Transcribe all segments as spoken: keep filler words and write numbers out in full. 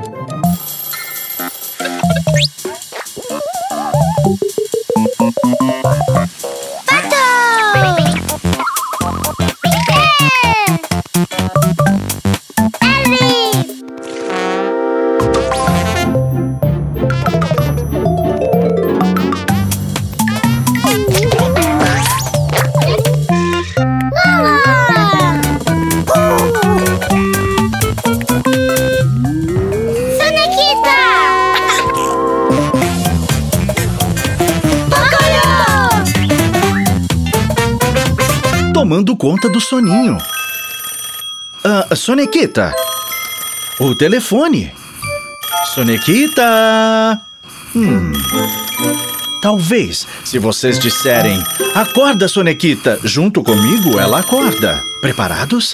Tomando conta do soninho. Ah, Sonequita! O telefone! Sonequita! Hum... Talvez, se vocês disserem "Acorda, Sonequita!" junto comigo, ela acorda. Preparados?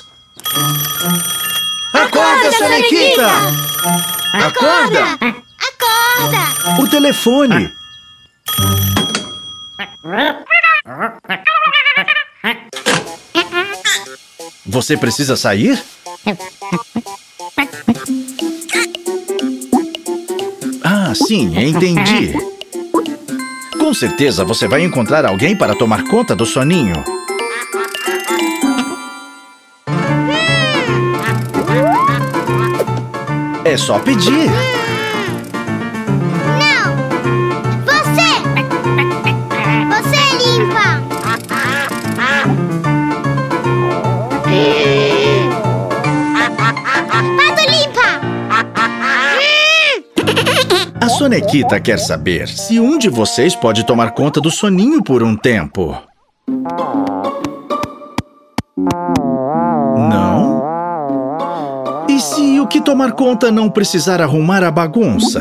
Acorda, Sonequita! Acorda! Acorda! O telefone! Você precisa sair? Ah, sim, entendi. Com certeza você vai encontrar alguém para tomar conta do soninho. É só pedir. Não! Você! Você limpa! Pato limpa! A Sonequita quer saber se um de vocês pode tomar conta do soninho por um tempo. Não? E se o que tomar conta não precisar arrumar a bagunça?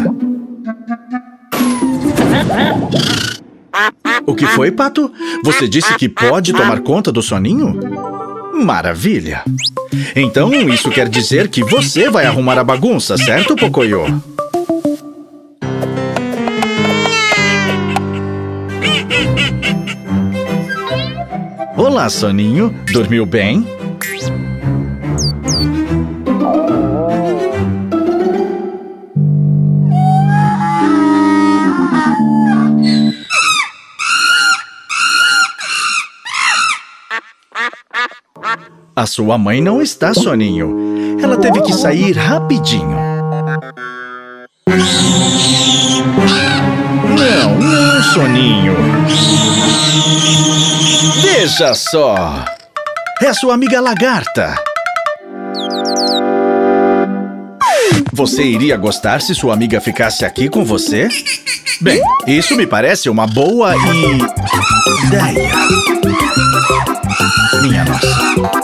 O que foi, Pato? Você disse que pode tomar conta do soninho? Maravilha! Então isso quer dizer que você vai arrumar a bagunça, certo, Pocoyo? Olá, soninho. Dormiu bem? A sua mãe não está, soninho. Ela teve que sair rapidinho. Não, não, soninho. Veja só. É a sua amiga lagarta. Você iria gostar se sua amiga ficasse aqui com você? Bem, isso me parece uma boa i- ideia. Minha nossa.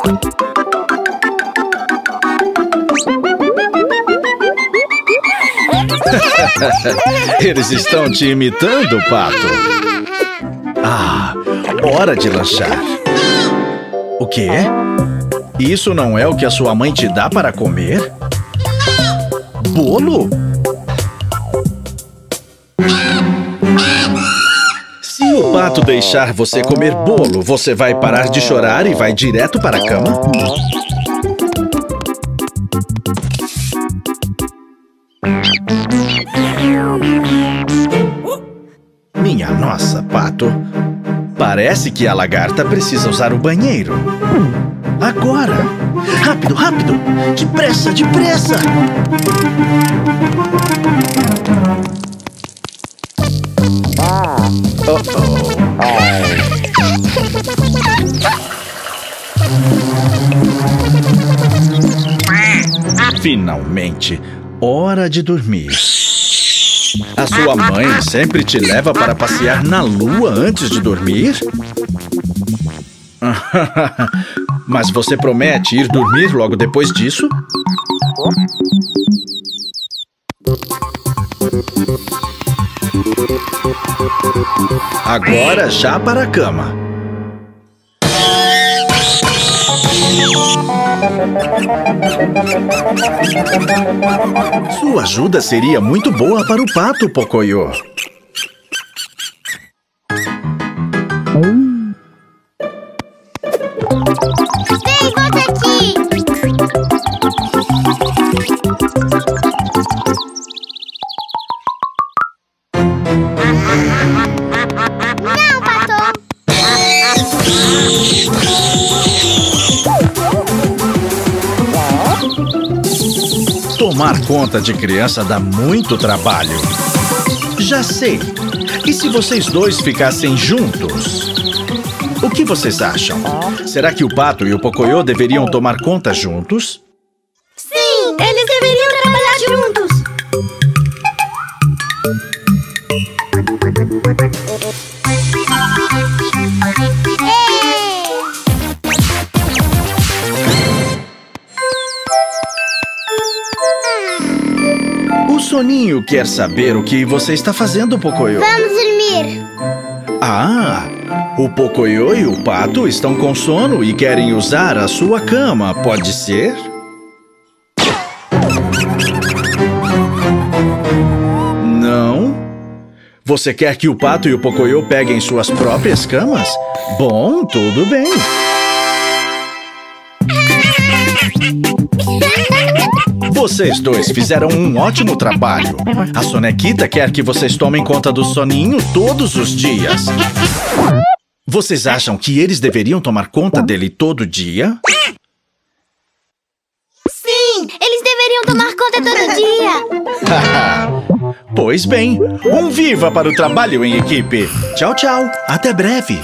Eles estão te imitando, Pato. Ah, hora de lanchar. O quê? Isso não é o que a sua mãe te dá para comer? Bolo? Se o Pato deixar você comer bolo, você vai parar de chorar e vai direto para a cama? Minha nossa, Pato. Parece que a lagarta precisa usar o banheiro. Agora! Rápido, rápido! Depressa, depressa! Oh-oh. Finalmente, hora de dormir. A sua mãe sempre te leva para passear na lua antes de dormir? Mas você promete ir dormir logo depois disso? Agora já para a cama. Sua ajuda seria muito boa para o Pato, Pocoyo. Vem, volta aqui! Tomar conta de criança dá muito trabalho. Já sei. E se vocês dois ficassem juntos? O que vocês acham? Será que o Pato e o Pocoyo deveriam tomar conta juntos? Sim, eles deveriam trabalhar juntos. O Soninho quer saber o que você está fazendo, Pocoyo. Vamos dormir. Ah, o Pocoyo e o Pato estão com sono e querem usar a sua cama, pode ser? Não? Você quer que o Pato e o Pocoyo peguem suas próprias camas? Bom, tudo bem. Vocês dois fizeram um ótimo trabalho. A Sonequita quer que vocês tomem conta do Soninho todos os dias. Vocês acham que eles deveriam tomar conta dele todo dia? Sim, eles deveriam tomar conta todo dia. Pois bem, um viva para o trabalho em equipe. Tchau, tchau. Até breve.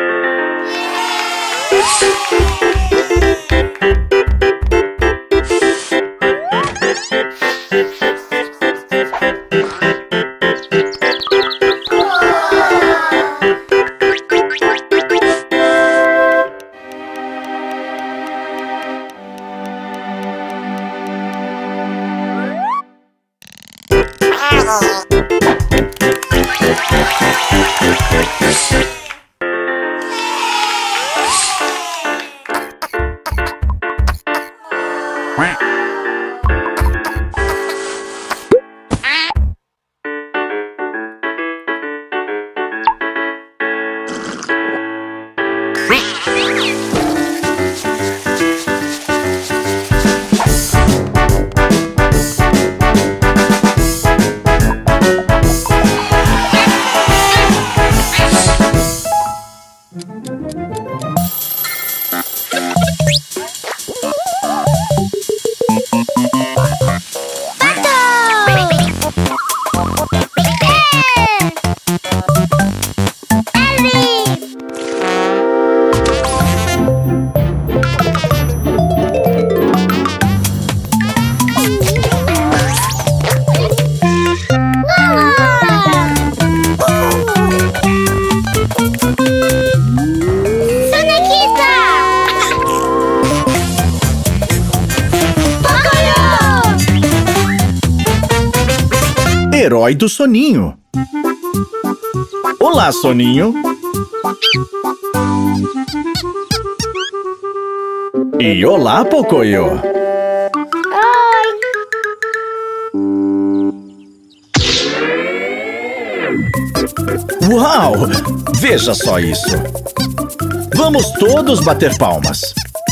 Herói do Soninho. Olá, Soninho. E olá, Pocoyo. Oi. Uau! Veja só isso. Vamos todos bater palmas.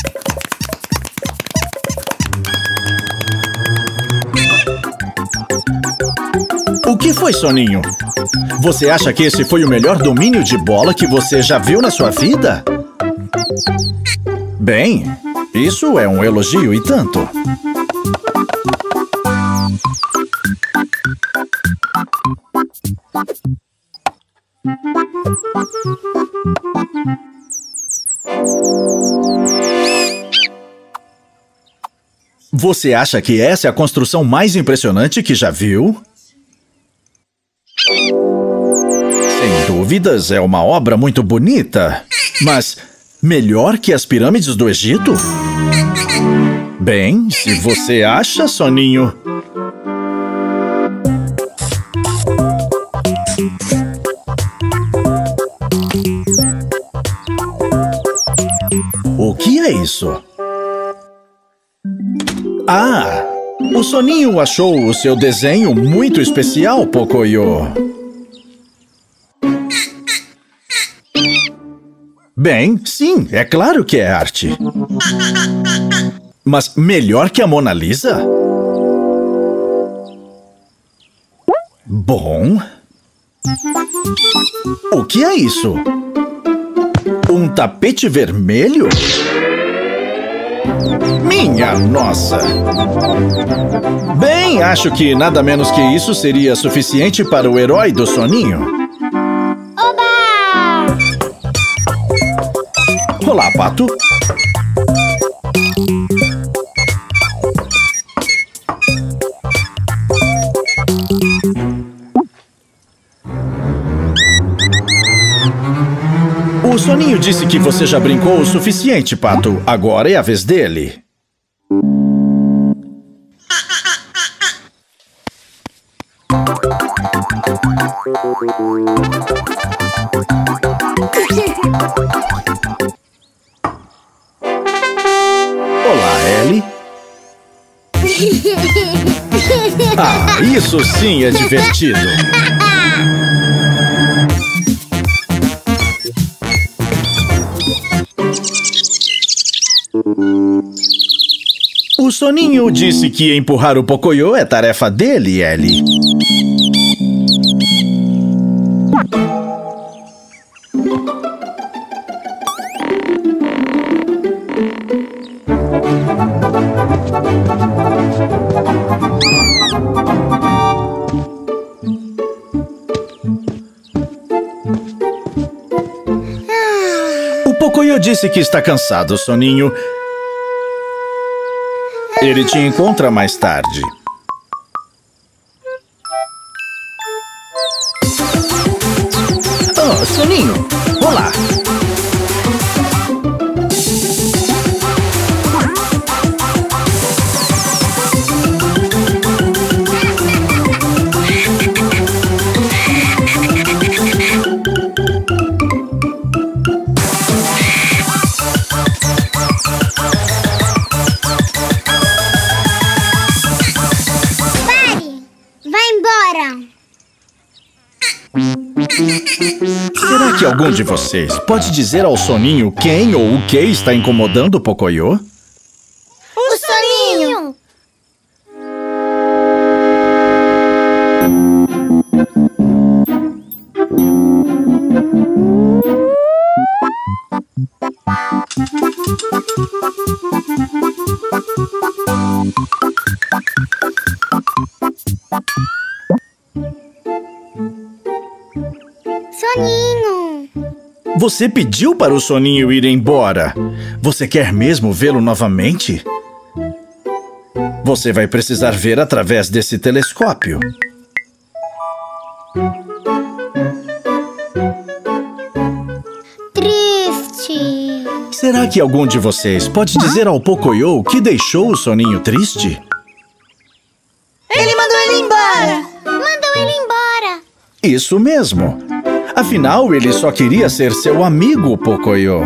O que foi, Soninho? Você acha que esse foi o melhor domínio de bola que você já viu na sua vida? Bem, isso é um elogio e tanto. Você acha que essa é a construção mais impressionante que já viu? Sem dúvidas, é uma obra muito bonita. Mas melhor que as pirâmides do Egito? Bem, se você acha, Soninho. O que é isso? Ah! O Soninho achou o seu desenho muito especial, Pocoyo. Bem, sim, é claro que é arte. Mas melhor que a Mona Lisa? Bom... O que é isso? Um tapete vermelho? Minha nossa! Bem, acho que nada menos que isso seria suficiente para o herói do soninho. Oba! Olá, Pato. O soninho disse que você já brincou o suficiente, Pato. Agora é a vez dele. Olá, Ellie. Ah, isso sim é divertido. O soninho disse que empurrar o Pocoyo é tarefa dele, Ellie. O Pocoyo disse que está cansado, soninho. Ele te encontra mais tarde. Oh, soninho, olá. Será que algum de vocês pode dizer ao soninho quem ou o que está incomodando o Pocoyo? O soninho! Soninho! Você pediu para o soninho ir embora. Você quer mesmo vê-lo novamente? Você vai precisar ver através desse telescópio. Triste. Será que algum de vocês pode dizer ao Pocoyo que deixou o soninho triste? Ele mandou ele embora! Mandou ele embora! Isso mesmo. Afinal, ele só queria ser seu amigo, Pocoyo.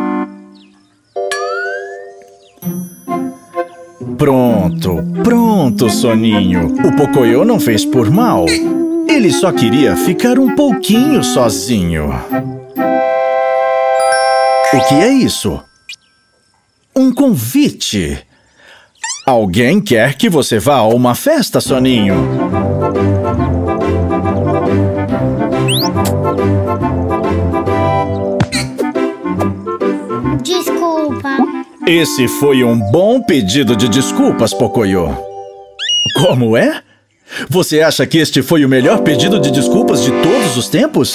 Pronto, pronto, soninho. O Pocoyo não fez por mal. Ele só queria ficar um pouquinho sozinho. O que é isso? Um convite. Alguém quer que você vá a uma festa, soninho. Desculpa. Esse foi um bom pedido de desculpas, Pocoyo. Como é? Você acha que este foi o melhor pedido de desculpas de todos os tempos?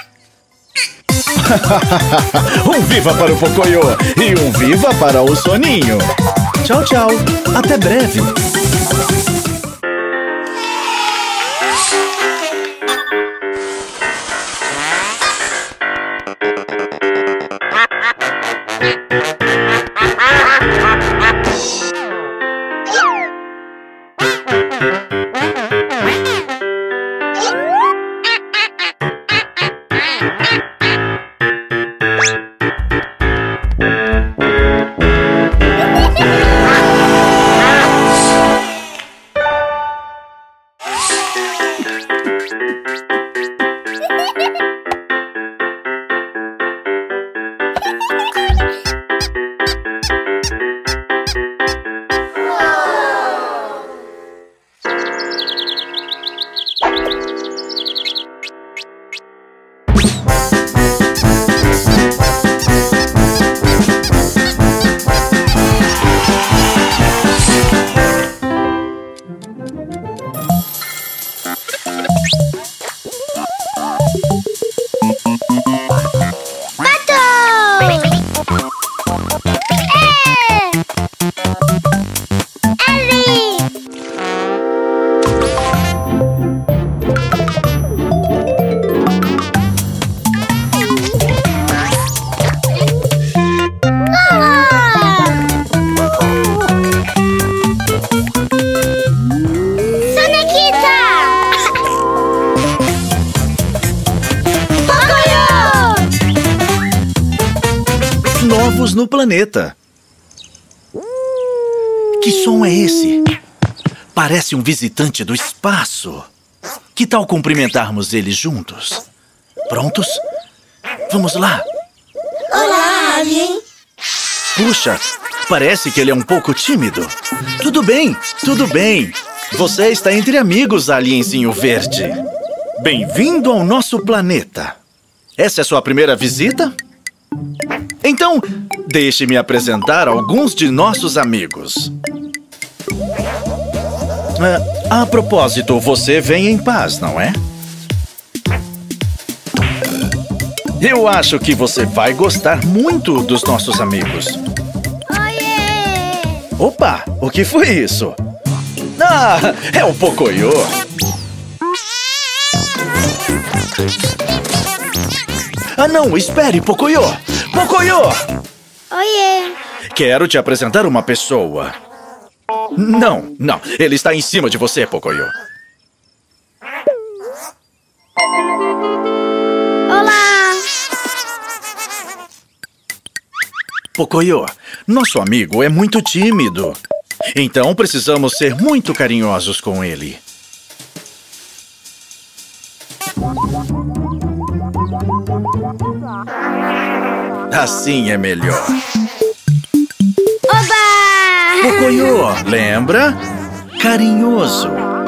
Um viva para o Pocoyo e um viva para o soninho. Tchau, tchau. Até breve. amigos no planeta. Que som é esse? Parece um visitante do espaço. Que tal cumprimentarmos eles juntos? Prontos? Vamos lá. Olá, Alien. Puxa, parece que ele é um pouco tímido. Tudo bem, tudo bem. Você está entre amigos, alienzinho verde. Bem-vindo ao nosso planeta. Essa é sua primeira visita? Então, deixe-me apresentar alguns de nossos amigos. Ah, a propósito, você vem em paz, não é? Eu acho que você vai gostar muito dos nossos amigos. Oiê! Opa, o que foi isso? Ah, é o Pocoyo. Ah, não, espere, Pocoyo. Pocoyo! Oiê! Quero te apresentar uma pessoa. Não, não, ele está em cima de você, Pocoyo. Olá! Pocoyo, nosso amigo é muito tímido. Então precisamos ser muito carinhosos com ele. Assim é melhor. Oba! Pocoyo, lembra? Carinhoso.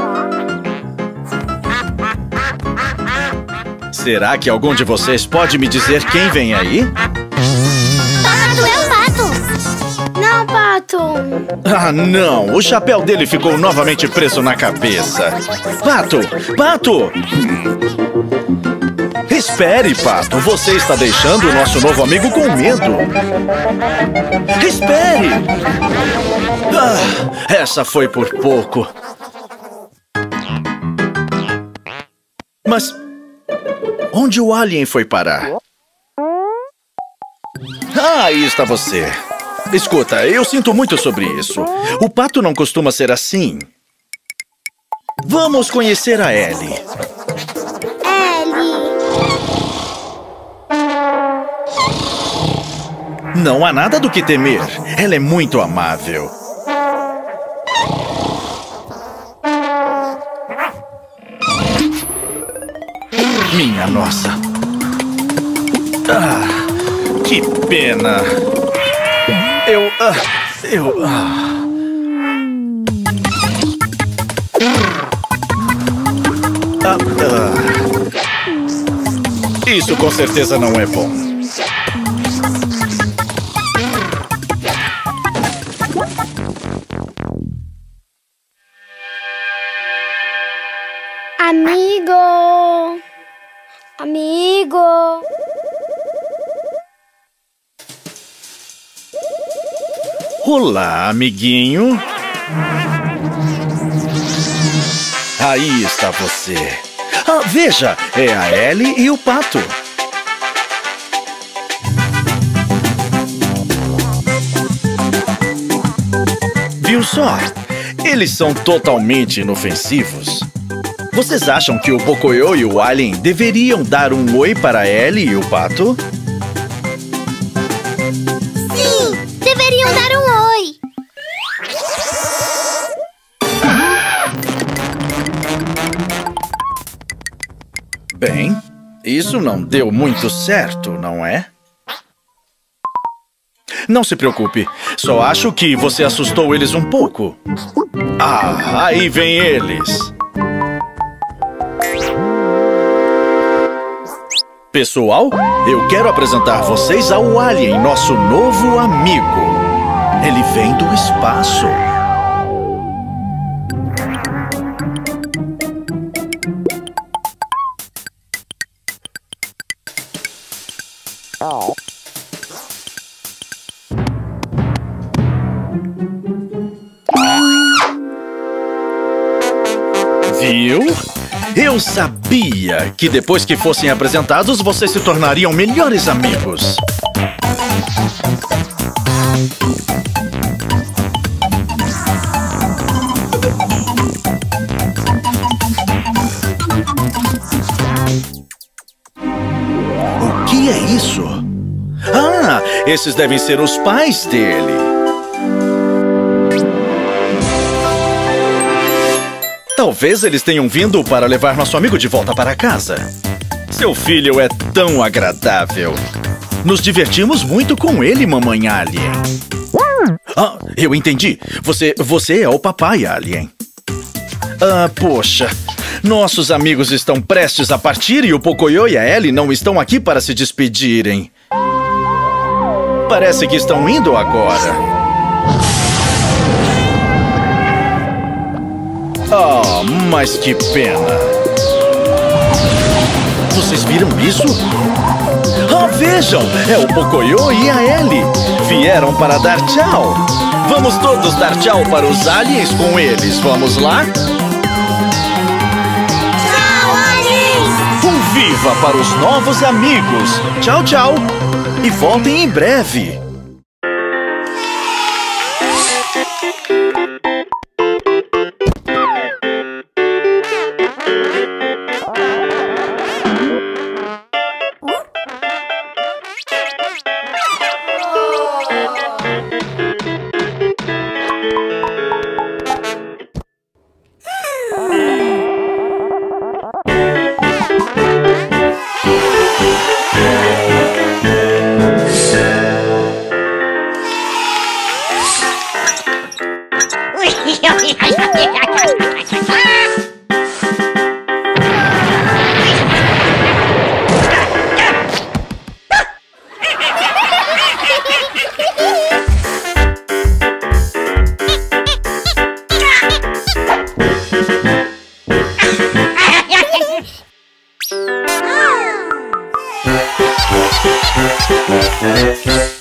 Será que algum de vocês pode me dizer quem vem aí? Pato, é o Pato! Não, Pato! Ah, não! O chapéu dele ficou novamente preso na cabeça. Pato! Pato! Espere, Pato! Você está deixando o nosso novo amigo com medo. Espere! Ah, essa foi por pouco. Mas onde o alien foi parar? Ah, aí está você. Escuta, eu sinto muito sobre isso. O Pato não costuma ser assim. Vamos conhecer a Ellie. Ellie! Não há nada do que temer. Ela é muito amável. Minha nossa. Ah, que pena. Eu... Ah, eu... Ah. Ah, ah. Isso com certeza não é bom. Amigo! Amigo! Olá, amiguinho. Aí está você. Ah, veja, é a Ellie e o Pato. Viu só? Eles são totalmente inofensivos. Vocês acham que o Pocoyo e o Alien deveriam dar um oi para a Ellie e o Pato? Sim! Deveriam dar um oi! Bem, isso não deu muito certo, não é? Não se preocupe, só acho que você assustou eles um pouco. Ah, aí vem eles. Pessoal, eu quero apresentar vocês ao Alien, nosso novo amigo. Ele vem do espaço. Viu? Eu sabia que depois que fossem apresentados, vocês se tornariam melhores amigos. O que é isso? Ah, Esses devem ser os pais dele. Talvez eles tenham vindo para levar nosso amigo de volta para casa. Seu filho é tão agradável. Nos divertimos muito com ele, mamãe Alien. Ah, eu entendi. Você, você é o papai Alien. Ah, poxa. Nossos amigos estão prestes a partir e o Pocoyo e a Ellie não estão aqui para se despedirem. Parece que estão indo agora. Oh, mas que pena. Vocês viram isso? Ah, vejam! É o Pocoyo e a Ellie. Vieram para dar tchau. Vamos todos dar tchau para os aliens com eles. Vamos lá? Tchau, aliens! Um viva para os novos amigos. Tchau, tchau. E voltem em breve. Ah!